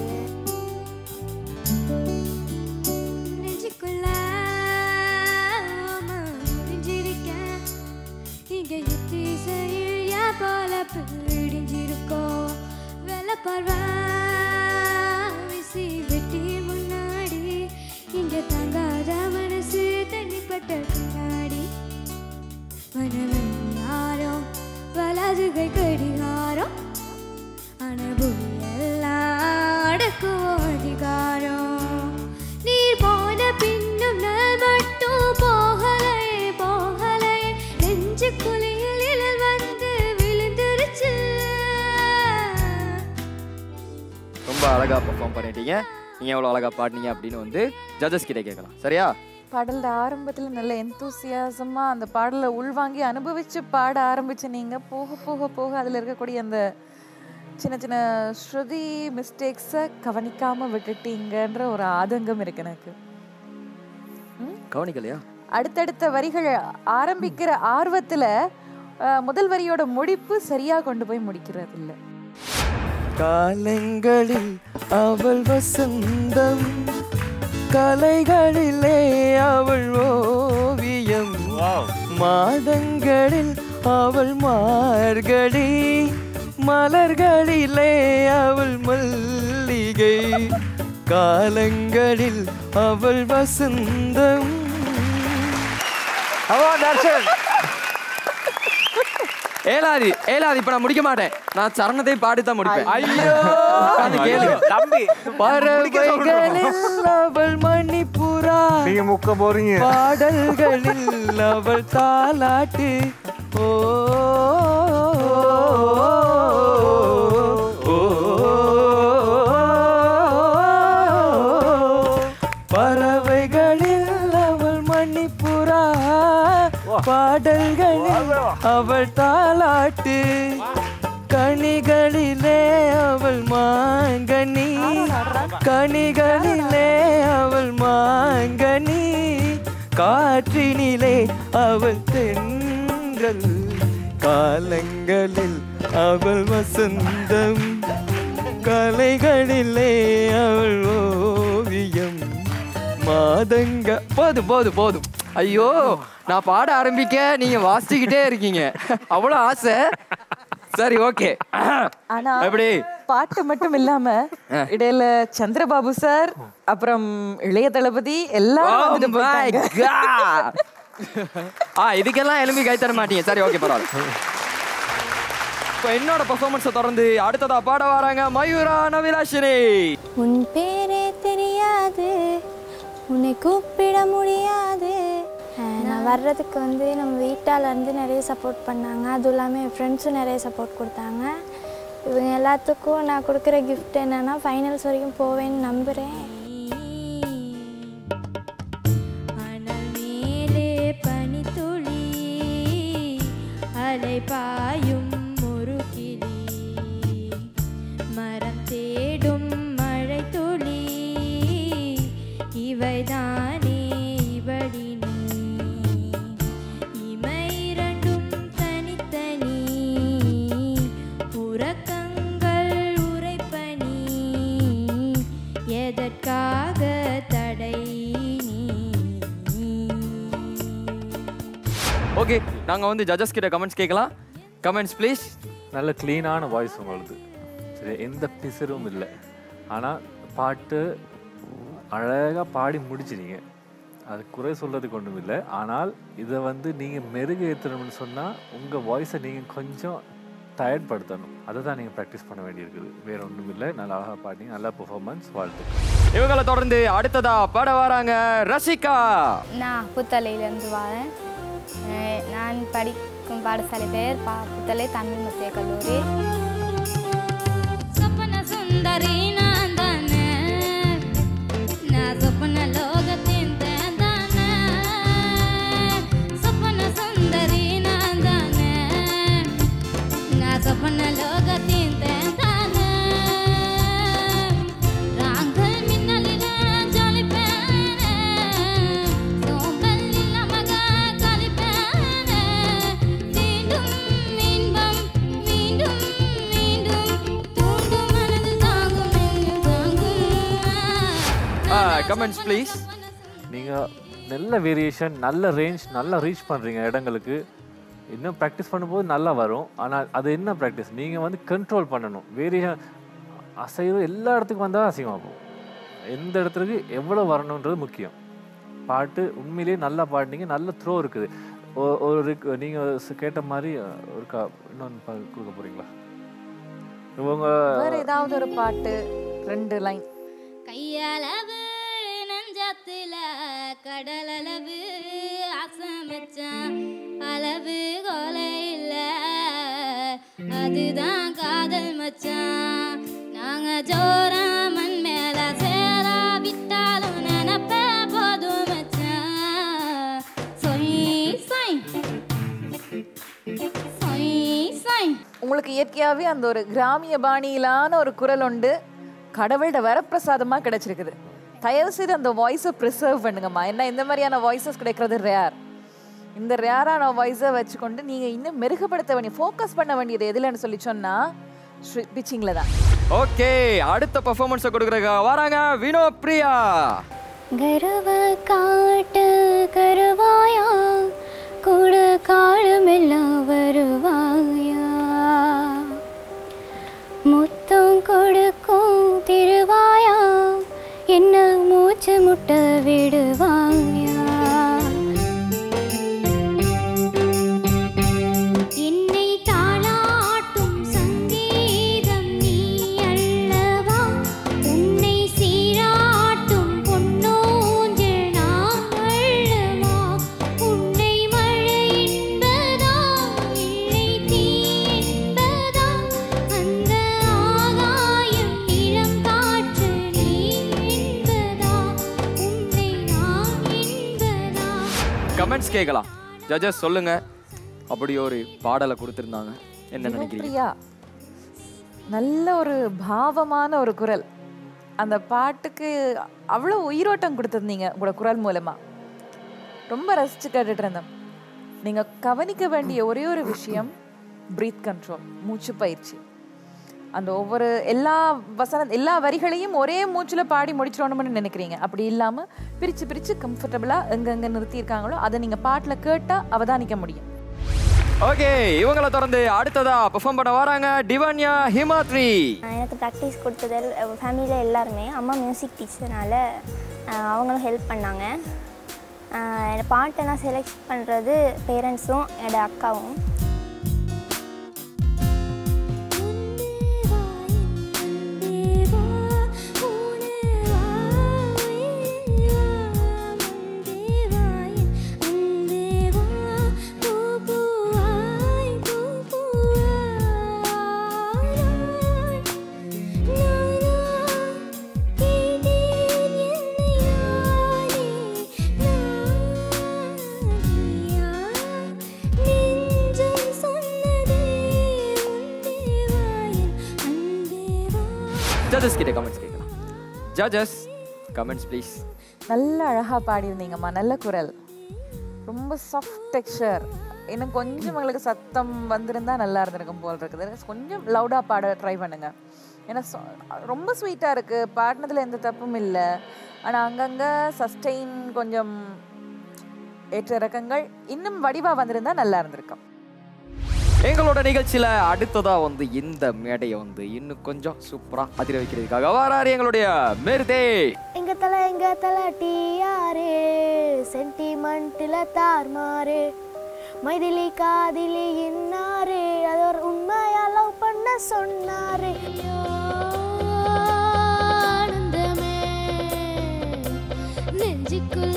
இங்கே இசையில் போல பிடிஞ்சிருக்கோம் வெள்ளப்பார்வா விசி வெட்டி முன்னாடி. இங்கே தங்காத மனசு தண்ணிப்பட்ட கண்ணாடி. மனவன் யாரும் வலதுகை கடிகாரம். அனுபவி எல்லாம் அடக்குவோம் அதிகாரம். நீர் போன பின்னும் நல் மட்டும் போகலை போகலை. நெஞ்சு குழியில் வந்து விழுந்துருச்சு. ரொம்ப அழகா பெர்ஃபார்ம் பண்ணிட்டீங்க. நீங்க எவ்வளவு அழகா பாடினீங்க அப்படின்னு வந்து ஜட்ஜஸ் கிட்ட கேட்கலாம், சரியா? பாடல ஆரம்பத்துல நல்ல எந்தூசியாசமா அந்த பாடலை உள்வாங்கி அனுபவிச்சு பாட ஆரம்பிச்சு நீங்க போக போக போக அதுல இருக்கக்கூடிய அந்த சின்ன சின்ன ஸ்ருதி மிஸ்டேக்ஸை கவனிக்காம விட்டுட்டீங்கன்ற ஒரு ஆதங்கம் இருக்கு எனக்கு. கவனிக்கலையா? அடுத்தடுத்த வரிகள் ஆரம்பிக்கிற ஆர்வத்துல முதல் வரியோட முடிப்பு சரியா கொண்டு போய் முடிக்கிறது இல்லை. காலங்களில் அவள் வசந்தம், கலைகளிலே அவள் ஓவியம், மாதங்களில் அவள் மார்கழி, மலர்களிலே அவள் மல்லிகை, காலங்களில் அவள் வசந்தம். ஏலாதி ஏலாதி இப்ப நான் முடிக்க மாட்டேன். நான் சரணத்தை பாடித்தான் முடிப்பேன். ஐயோ கேளு தம்பி, பறவைகளில் அவள் மணிப்புறா, நீங்க முக்க போறீங்க. பாடல்களில் அவள் தாலாட்டு. ஓ பறவைகளில் அவள் மணிப்புறா, பாடல்களில் அவள் தாலாட்டு. கனிகளிலே அவள் மாங்கனி, கனிகளிலே அவள் மாங்கனி, காற்றினிலே அவள் தென்றல், காலங்களில் அவள் வசந்தம், கலைகளிலே அவள் ஓவியம், மாதங்க. போதும் போதும் போதும். ஐயோ நான் பாட ஆரம்பிக்க நீங்க வாசிச்சுக்கிட்டே இருக்கீங்க, அவ்வளவு ஆசை. சரி ஓகே. ஆனா எப்படி பாட்டு மட்டும் இல்லாம இடையில சந்திரபாபு சார் அப்புறம் இளைய தளபதி எல்லாம் வந்துட்டு போயிட்டாங்க. ஆ இதுக்கெல்லாம் எலும்பி கை தர மாட்டீங்க. சரி ஓகே பரவாயில்ல. இப்போ என்னோட பெர்ஃபார்மன்ஸை தொடர்ந்து அடுத்ததா பாட வராங்க மயூரா நவிலாஷினி. உன் பேரே தெரியாது, உன்னை கூப்பிட முடியாது. நான் வர்றதுக்கு வந்து நம்ம வீட்டால் வந்து நிறைய சப்போர்ட் பண்ணாங்க, அதுவும் இல்லாமல் என் ஃப்ரெண்ட்ஸும் நிறைய சப்போர்ட் கொடுத்தாங்க. இவங்க எல்லாத்துக்கும் நான் கொடுக்குற கிஃப்ட் என்னென்னா ஃபைனல்ஸ் வரைக்கும் போவேன்னு நம்புகிறேன். பனித்துளி அலை பாயும் ஒரு கிளி, மரம் தேடும் மழை துளி, இவைதானே இவடி இமை இரண்டும் தனித்தனி, உறக்கங்கள் உரைப்பனி, எதற்காக தடை நீ? ஓகே நாங்க வந்து ஜட்ஜஸ் கிட்ட கமெண்ட்ஸ் கேட்கலாம். Comments please. நல்ல க்ளீனான வாய்ஸ் உங்களுது, சரி எந்த பிசரும் இல்லை. ஆனால் பாட்டு அழகாக பாடி முடிச்சிட்டீங்க, அது குறை சொல்கிறதுக்கு ஒன்றும் இல்லை. ஆனால் இதை வந்து நீங்கள் மெருகு ஏற்றணும்னு சொன்னால் உங்கள் வாய்ஸை நீங்கள் கொஞ்சம் டயர்ட் படுத்தணும், அதை தான் நீங்கள் ப்ராக்டிஸ் பண்ண வேண்டியிருக்குது, வேறு ஒன்றும் இல்லை. நல்லா அழகாக பாடி நல்ல பெர்ஃபார்மன்ஸ், வாழ்த்து. இவங்களை தொடர்ந்து அடுத்ததா பாட வராங்க ரசிகா. நான் புத்தலையிலேருந்து வரேன். நான் படிக்கும் பாடசாலை பேர் பா புத்தலை தமிழ் மத்திய கல்லூரி. சொப்பன சுந்தரி நான் தானே, நான் சொப்பன லோகத்தின் தானே, சொப்பன சுந்தரி நான் தானே, நான் சொப்பன லோகத்தின் தானே, ராங்கல் மின்னலிலே ஜொலிப்பேனே, சோம்பல் இல்லாமக கலிப்பேனே, மீண்டும் இன்பம் மீண்டும் மீண்டும் தூண்டும் மனது தாங்கும் தாங்கும். Comments please. நீங்கள் நல்ல வேரியேஷன், நல்ல ரேஞ்ச், நல்லா ரீச் பண்ணுறீங்க இடங்களுக்கு. இன்னும் ப்ராக்டிஸ் பண்ணும்போது நல்லா வரும். ஆனால் அது என்ன ப்ராக்டிஸ், நீங்கள் வந்து கண்ட்ரோல் பண்ணணும். வேரியேஷன் அசைவு எல்லா இடத்துக்கும் வந்தால் அசிங்கமாகும். எந்த இடத்துக்கு எவ்வளோ வரணுன்றது முக்கியம். பாட்டு உண்மையிலேயே நல்லா பாடினீங்க, நல்ல த்ரோ இருக்குது. ஒரு நீங்கள் கேட்ட மாதிரி ஒரு கா இன்னொன்று கொடுக்க போகிறீங்களா? இவங்க வேற ஏதாவது ஒரு பாட்டு ரெண்டு லைன். கையளவு நெஞ்சத்துல கடலளவு அசமச்சான், அளவு கொலை இல்ல அதுதான் காதல் மச்சான். நாங்க ஜோரா மண் மேல சேரா விட்டாலும் நினப்ப போதும் மச்சான். சொய் சொய் சொய் சொய். உங்களுக்கு இயற்கையாகவே அந்த ஒரு கிராமிய பாணியிலான ஒரு குரல் உண்டு, கடவுள்கிட்ட வரப்பிரசாதமாக கிடைச்சிருக்குது. தயவு செய்து அந்த வாய்ஸை ப்ரிசர்வ் பண்ணுங்கம்மா. ஏன்னா இந்த மாதிரியான வாய்ஸஸ் கிடைக்கிறது ரேர். இந்த ரேரான வாய்ஸை வச்சுக்கொண்டு நீங்கள் இன்னும் மெருகுபடுத்த வேண்டிய, ஃபோக்கஸ் பண்ண வேண்டியது எதுலன்னு சொல்லி சொன்னால் பிச்சிங்கில் தான். ஓகே அடுத்த பெர்ஃபார்மன்ஸை கொடுக்குறங்க வராங்க வினோ பிரியா. கருவ காட்டு கருவாயா கூட காலமெல்லாம் வருவாயா, முத்தம் கொடுக்கும் திருவாயா என்ன மூச்சு முட்ட விடுவாயா என்னை தாளாட்டும் சங்கீதம் நீ அல்லவா உன்னை சீராட்டும் பொன்னூஞ்சல் நான் அல்லவா உன்னை மழை என்பதா இல்லை தீ என்பதா அந்த ஆகாயம் இளம் காற்று நீ என்பதா உன்னை நான் என்பதா கமெண்ட்ஸ் கேட்கலாம். ஜட்ஜஸ் சொல்லுங்க, அப்படி ஒரு பாடலை கொடுத்துருந்தாங்க, என்ன நினைக்கிறீங்க? பிரியா, நல்ல ஒரு பாவமான ஒரு குரல். அந்த பாட்டுக்கு அவ்வளோ உயிரோட்டம் கொடுத்துருந்தீங்க உங்களோட குரல் மூலமா. ரொம்ப ரசிச்சு கேட்டுட்டு இருந்தோம். நீங்க கவனிக்க வேண்டிய ஒரே ஒரு விஷயம் பிரீத் கண்ட்ரோல், மூச்சு பயிற்சி. அந்த ஒவ்வொரு எல்லா வசன எல்லா வரிகளையும் ஒரே மூச்சுல பாடி முடிச்சிடணும்னு நினைக்கிறீங்க. அப்படி இல்லாம பிரிச்சு பிரிச்சு கம்ஃபர்டபுளா எங்கெங்க நிறுத்தி இருக்காங்களோ அதை நீங்க பாட்டுல கேட்டா அவதானிக்க முடியும். ஓகே, இவங்களை தொடர்ந்து அடுத்ததா பெர்ஃபார்ம் பண்ண வராங்க டிவான்யா ஹிமாத்ரி. எனக்கு ப்ராக்டிஸ் கொடுத்தது ஃபேமிலியில் எல்லாருமே. அம்மா மியூசிக் டீச்சர்னால அவங்களும் ஹெல்ப் பண்ணாங்க. பாட்டெல்லாம் செலக்ட் பண்ணுறது பேரண்ட்ஸும் என்னோட அக்காவும். ஜட்ஜஸ் கிட்ட கமெண்ட்ஸ் கேட்கலாம். Judges comments please. நல்ல அழகா பாடியிருந்தீங்கம்மா, நல்ல குரல், ரொம்ப சாஃப்ட் டெக்ஸ்சர். இன்னும் கொஞ்சம் உங்களுக்கு சத்தம் வந்திருந்தா நல்லா இருந்திருக்கும் போல் இருக்குது. கொஞ்சம் லவுடா பாட ட்ரை பண்ணுங்க. ஏன்னா ரொம்ப ஸ்வீட்டா இருக்கு, பாடினதுல எந்த தப்பும் இல்லை. ஆனா அங்கங்க சஸ்டெயின் கொஞ்சம் ஏற்ற இறக்கங்கள் இன்னும் வடிவா வந்திருந்தா நல்லா இருந்திருக்கும். எங்களோட நிகழ்ச்சியில அடுத்ததா வந்து இந்த மேடையை வந்து இன்னும் கொஞ்சம் சூப்பரா அதிர வைக்கிறதுக்காக வராரு எங்களுடைய மெர்தே. எங்க தலை எங்க தலை டியாரே சென்டிமெண்ட்ல தார்மாரே மைதிலி காதிலி இன்னாரே அது ஒரு உண்மையா லவ் பண்ண சொன்னாரே. ஆனந்தமே நெஞ்சுக்குள்ள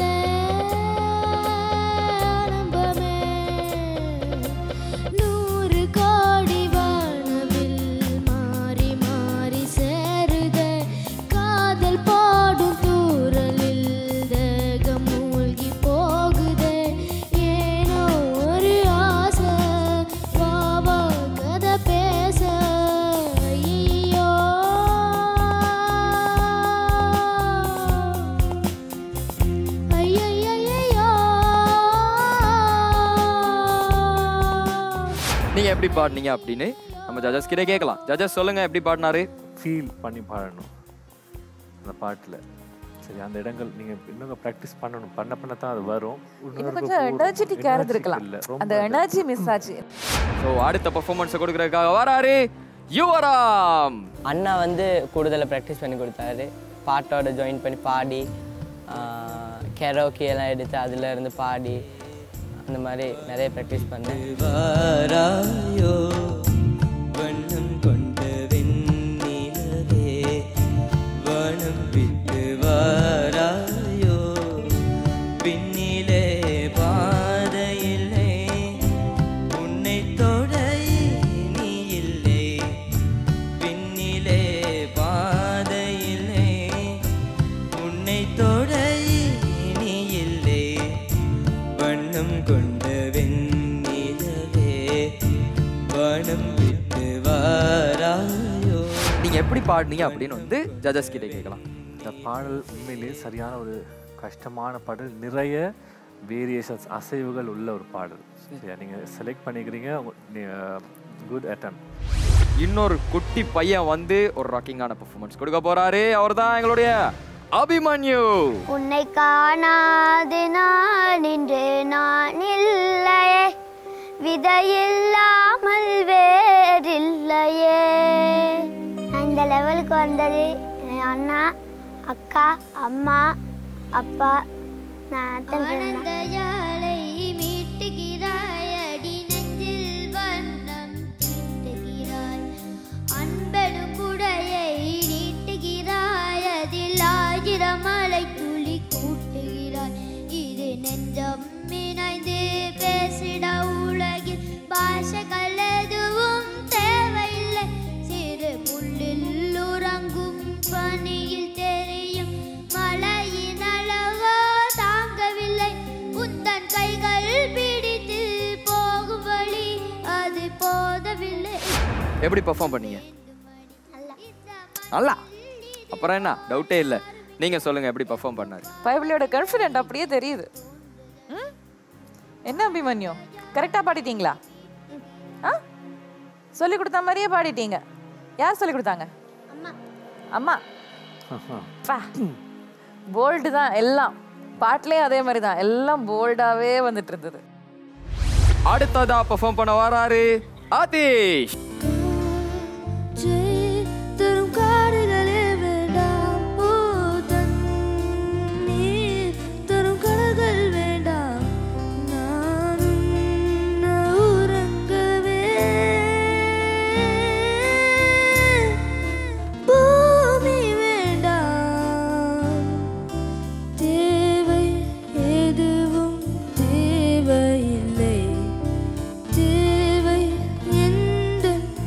நீங்க எப்படி பாடுனீங்க அப்படின்னு நம்ம ஜட்ஜஸ் கிட்ட கேட்கலாம். ஜட்ஜஸ் சொல்லுங்க, எப்படி பாடினாரு? ஃபீல் பண்ணி பாடணும் அந்த பாட்டில். சரி, அந்த இடங்கள் நீங்க இன்னும் ப்ராக்டிஸ் பண்ணணும். பண்ண பண்ண தான் அது வரும். இன்னும் கொஞ்சம் எனர்ஜெட்டிக்கா இருந்திருக்கலாம், அந்த எனர்ஜி மிஸ் ஆச்சு. ஸோ அடுத்த பெர்ஃபார்மன்ஸை கொடுக்கறதுக்காக வராரு யுவராம். அண்ணா வந்து கூடுதலாக ப்ராக்டிஸ் பண்ணி கொடுத்தாரு. பாட்டோட ஜாயின் பண்ணி பாடி கெரோக்கி எல்லாம் எடுத்து அதில் இருந்து பாடி அந்த மாதிரி நிறைய ப்ராக்டிஸ் பண்ணேன். வாராயோ வண்ணம் கொண்ட வெண்ணிலவே வனம் விட்டு வாராயோ பின்னிலே பாதையில்லை உன்னை தொட நீ இல்லை பின்னிலே பாதையில்லை உன்னை தொட நீ இல்லை வண்ணம் கொண்ட வெண்ணிலவே வனம் விட்டு வாராயோ. நீங்க எப்படி பாடுனீங்க அப்படின்னு வந்து ஜட்ஜஸ் கிட்ட கேட்கலாம். இந்த பாடல் உண்மையிலேயே சரியான ஒரு கஷ்டமான பாடல். நிறைய வேரியேஷன்ஸ், அசைவுகள் உள்ள ஒரு பாடல். சரியா, நீங்கள் செலக்ட் பண்ணிக்கிறீங்க, குட் அட்டம். இன்னொரு குட்டி பையன் வந்து ஒரு ராக்கிங்கான பெர்ஃபார்மன்ஸ் கொடுக்க போறாரு. அவர் தான் எங்களுடைய அபிமன்யு. உன்னை காணாது நான் இன்று நான் இல்லையே விதையில்லாமல் வேறில்லையே இந்த லெவலுக்கு வந்தது என் அண்ணா அக்கா அம்மா அப்பா நான் அத்தனை மீட்டுகிறாய் அடி நெஞ்சில் வண்ணம் தீட்டுகிறாய் அன்பெனும் குடையை நீட்டுகிறாய் அதில் ஆயிரம் மலை துளி கூட்டுகிறாய் இது நெஞ்சம் இணைந்து பேசிட உலகில் பாஷைகள் எதுவும் தேவையில்லை சிறு புல்லில் உறங்கும் பனியில் தெரியும் மழையின் அளவோ தாங்கவில்லை உந்தன் கைகள் பிடித்து போகும் வழி அது போதவில்லை. எப்படி பெர்ஃபார்ம் பண்ணீங்க? நல்லா. அப்புறம் என்ன டவுட்டே இல்லை. நீங்க சொல்லுங்க எப்படி பெர்ஃபார்ம் பண்ணாரு? பைபிளோட கான்ஃபிடென்ட் அப்படியே தெரியுது. ம்? என்ன அபிமன்யு கரெக்டா பாடிட்டீங்களா? ஆ சொல்லி கொடுத்த மாதிரியே பாடிட்டீங்க. யார் சொல்லி கொடுத்தாங்க? அம்மா. அம்மா. பா போல்டு தான் எல்லாம். பாட்டிலே அதே மாதிரி தான் எல்லாம் போல்டாவே வந்துட்டு இருந்தது. அடுத்ததா பெர்ஃபார்ம் பண்ண வராரு ஆதிஷ். தரும் காடுகளே வேண்டாம் ஓ தண்ணீர் தரும் கடல்கள் வேண்டாம் நான் உறங்கவே பூமி வேண்டாம் தேவை எதுவும் தேவையில்லை தேவை எந்த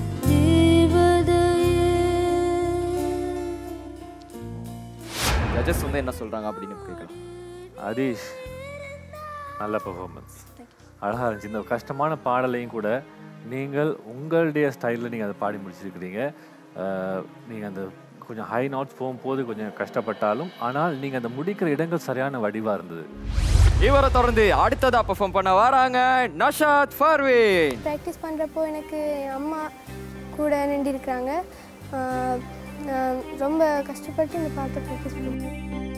ஜட்ஜஸ் வந்து என்ன சொல்றாங்க அப்படின்னு கேட்கலாம். ஆதிஷ் நல்ல பெர்ஃபார்மன்ஸ், அழகாக இருந்துச்சு. இந்த கஷ்டமான பாடலையும் கூட நீங்கள் உங்களுடைய ஸ்டைலில் நீங்கள் அதை பாடி முடிச்சிருக்கிறீங்க. நீங்கள் அந்த கொஞ்சம் ஹை நோட்ஸ் போகும்போது கொஞ்சம் கஷ்டப்பட்டாலும் ஆனால் நீங்கள் அந்த முடிக்கிற இடங்கள் சரியான வடிவாக இருந்தது. இவரை தொடர்ந்து அடுத்ததா பெர்ஃபார்ம் பண்ண வராங்க நஷாத் ஃபர்வீன். ப்ராக்டிஸ் பண்ணுறப்போ எனக்கு என் அம்மா கூட நின்று இருக்கிறாங்க. நான் ரொம்ப கஷ்டப்பட்டு இந்த பாட்டை ப்ராக்டிஸ் பண்ணுவேன்.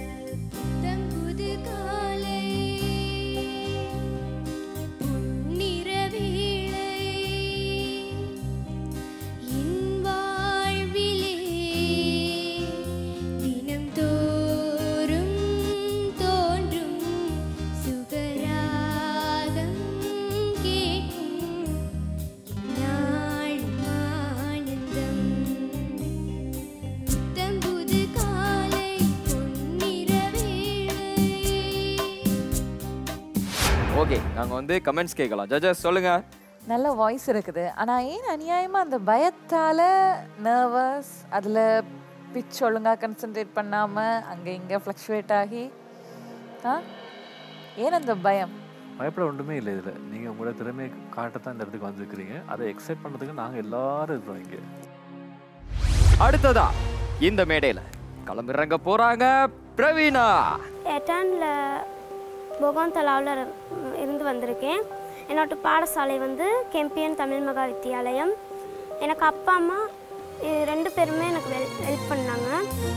ஓகே, நாங்க வந்து கமெண்ட்ஸ் கேட்கலாம். ஜட்ஜஸ் சொல்லுங்க. நல்ல வாய்ஸ் இருக்குது. ஆனா ஏன் அநியாயமா அந்த பயத்தால நர்வஸ், அதுல பிச் ஒழுங்கா கான்சென்ட்ரேட் பண்ணாம அங்க இங்க ஃப்ளக்சுவேட் ஆகி ஆ ஏன் அந்த பயம்? பயப்பட ஒன்றுமே இல்லை. இதில் நீங்கள் உங்களோட திறமையை காட்டத்தான் இந்த இடத்துக்கு வந்துருக்கிறீங்க. அதை எக்ஸைட் பண்ணுறதுக்கு நாங்கள் எல்லாரும் இருக்கிறோம் இங்கே. அடுத்ததா இந்த மேடையில களமிறங்க போறாங்க பிரவீனா. எட்டான்ல போகாந்தலாவில் இருந்து வந்திருக்கேன். என்னோட பாடசாலை வந்து கெம்பியன் தமிழ் மகா வித்தியாலயம். எனக்கு அப்பா அம்மா ரெண்டு பேருமே எனக்கு ஹெல்ப் பண்ணாங்க.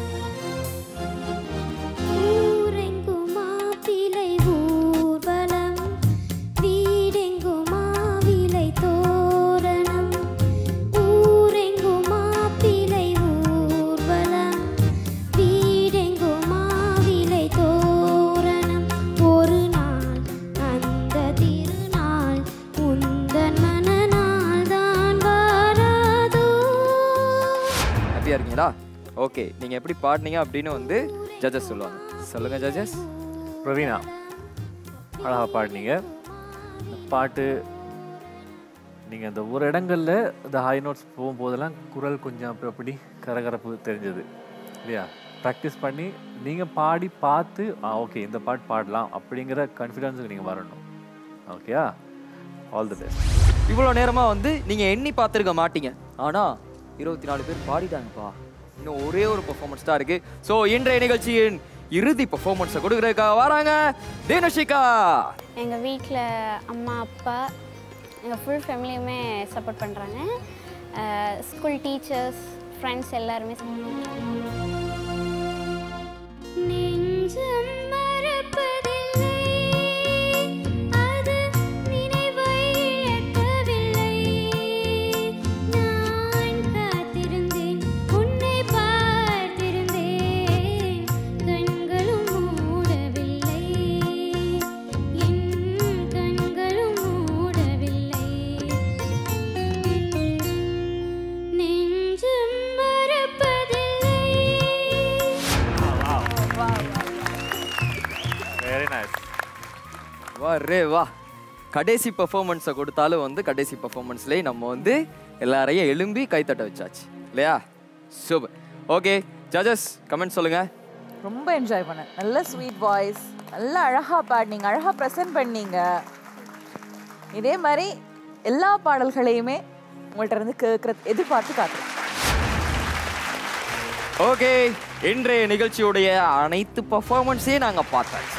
ஓகே, நீங்க எப்படி பாடுனீங்க அப்படின்னு வந்து ஜட்ஜஸ் சொல்லுவாங்க. சொல்லுங்க ஜட்ஜஸ். பிரவீனா அழகாக பாடினீங்க. பாட்டு நீங்கள் அந்த ஒரு இடங்களில் இந்த ஹை நோட்ஸ் போகும்போதெல்லாம் குரல் கொஞ்சம் அப்படி அப்படி கரகரப்பு தெரிஞ்சது இல்லையா? ப்ராக்டிஸ் பண்ணி நீங்கள் பாடி பார்த்து ஆ ஓகே இந்த பாட்டு பாடலாம் அப்படிங்கிற கான்ஃபிடென்ஸுக்கு நீங்கள் வரணும். ஓகேயா? All the best. இவ்வளோ நேரமாக வந்து நீங்கள் எண்ணி பார்த்துருக்க மாட்டீங்க, ஆனால் இருபத்தி நாலு பேர் பாடிட்டாங்கப்பா. இன்னும் ஒரே ஒரு பெர்ஃபார்மன்ஸ் தான் இருக்கு. ஸோ இன்றைய நிகழ்ச்சியின் இறுதி பெர்ஃபார்மன்ஸை கொடுக்குறதுக்காக வராங்க தேனுஷிகா. எங்கள் வீட்டில் அம்மா அப்பா எங்கள் ஃபுல் ஃபேமிலியுமே சப்போர்ட் பண்ணுறாங்க. ஸ்கூல் டீச்சர்ஸ் ஃப்ரெண்ட்ஸ் எல்லாருமே உன்னை வெரி நைஸ். வா ரே வா. கடைசி பெர்ஃபார்மன்ஸை கொடுத்தாலும் வந்து கடைசி பெர்ஃபார்மன்ஸ்லேயே நம்ம வந்து எல்லாரையும் எழும்பி கைத்தட்ட வச்சாச்சு இல்லையா? சூப்பர். ஓகே ஜட்ஜஸ் கமெண்ட் சொல்லுங்க. ரொம்ப என்ஜாய் பண்ணேன். நல்ல ஸ்வீட் வாய்ஸ், நல்ல அழகா பாடினீங்க, அழகா ப்ரெசென்ட் பண்ணீங்க. இதே மாதிரி எல்லா பாடல்களையுமே உங்கள்கிட்ட இருந்து கேட்கறது எதிர்பார்த்து காட்டுறேன். ஓகே, இன்றைய நிகழ்ச்சியுடைய அனைத்து பெர்ஃபார்மன்ஸையும் நாங்கள் பார்த்தாச்சு.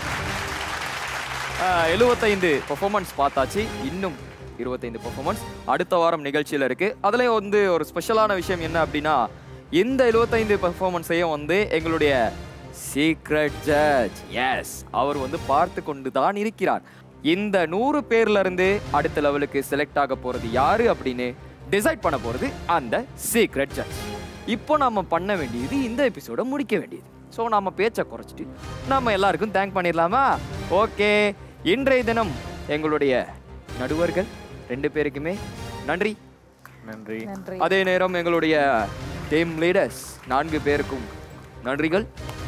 எழுபத்தைந்து பெர்ஃபார்மன்ஸ் பார்த்தாச்சு. இன்னும் இருபத்தைந்து பெர்ஃபார்மன்ஸ் அடுத்த வாரம் நிகழ்ச்சியில் இருக்கு. அதுலேயும் வந்து ஒரு ஸ்பெஷலான விஷயம் என்ன அப்படின்னா, இந்த எழுபத்தைந்து பெர்ஃபார்மன்ஸையும் வந்து எங்களுடைய சீக்ரெட் ஜட்ஜ் எஸ் அவர் வந்து பார்த்து கொண்டு தான் இருக்கிறார். இந்த நூறு பேர்ல இருந்து அடுத்த லெவலுக்கு செலக்ட் ஆக போறது யாரு அப்படின்னு டிசைட் பண்ண போறது அந்த சீக்ரெட் ஜட்ஜ். இப்போ நம்ம பண்ண வேண்டியது இந்த எபிசோட முடிக்க வேண்டியது. ஸோ நம்ம பேச்சை குறைச்சிட்டு நம்ம எல்லாருக்கும் தேங்க் பண்ணிடலாமா? ஓகே, இன்றைய தினம் எங்களுடைய நடுவர்கள் ரெண்டு பேருக்குமே நன்றி. நன்றி. அதே நேரம் எங்களுடைய டீம் லீடர்ஸ் நான்கு பேருக்கும் நன்றிகள்.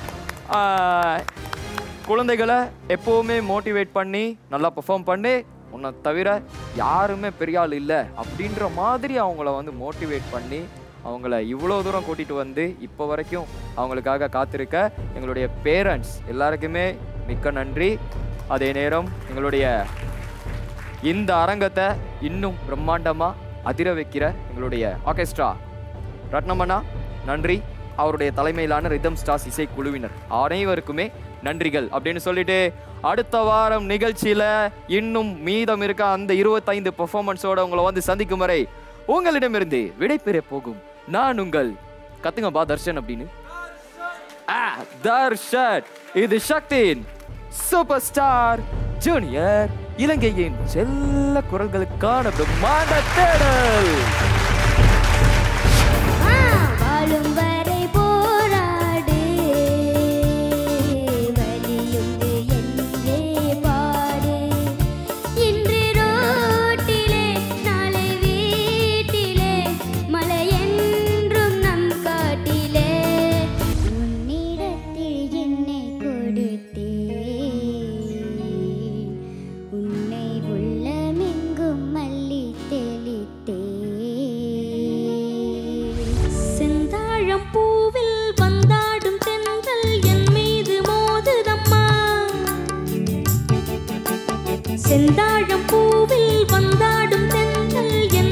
குழந்தைகளை எப்போவுமே மோட்டிவேட் பண்ணி நல்லா பெர்ஃபார்ம் பண்ணி, உன்னை தவிர யாருமே பெரிய ஆள் இல்லை அப்படின்ற மாதிரி அவங்கள வந்து மோட்டிவேட் பண்ணி அவங்கள இவ்வளோ தூரம் கூட்டிகிட்டு வந்து இப்போ வரைக்கும் அவங்களுக்காக காத்திருக்க எங்களுடைய பேரண்ட்ஸ் எல்லாருக்குமே மிக்க நன்றி. அதே நேரம் எங்களுடைய இந்த அரங்கத்தை இன்னும் பிரம்மாண்டமாக அதிர வைக்கிற எங்களுடைய ஆர்கெஸ்ட்ரா ரத்னமண்ணா நன்றி. அவருடைய தலைமையிலான ரிதம் ஸ்டார்ஸ் இசை குழுவினர் அனைவருக்குமே நன்றிகள் அப்படின்னு சொல்லிட்டு, அடுத்த வாரம் நிகழ்ச்சியில் இன்னும் மீதம் இருக்க அந்த இருபத்தைந்து பெர்ஃபார்மன்ஸோட உங்களை வந்து சந்திக்கும் வரை உங்களிடமிருந்து விடைபெற போகும் நான் உங்கள் கத்துங்கப்பா தர்ஷன் அப்படின்னு தர்ஷன். இது சக்தியின் சூப்பர் ஸ்டார் ஜூனியர் இலங்கையின் செல்ல குரல்களுக்கான பிரம்மாண்ட தேடல். வாழும் வரை போராடு, வலியுண்டு என்றே பாடு. இன்று ரோட்டிலே நாளை வீட்டிலே, மழை என்றும் நம் காட்டிலே. உன்னிடத்தில் என்னை கொடுத்தேன், உன்னை உள்ளமெங்கும் மல்லி தெளித்தேன். செந்தாழம் பூவில் வந்தாடும் தென்றல் என் மீது மோதுதம்மா. செந்தாழம் பூவில் வந்தாடும் தென்றல்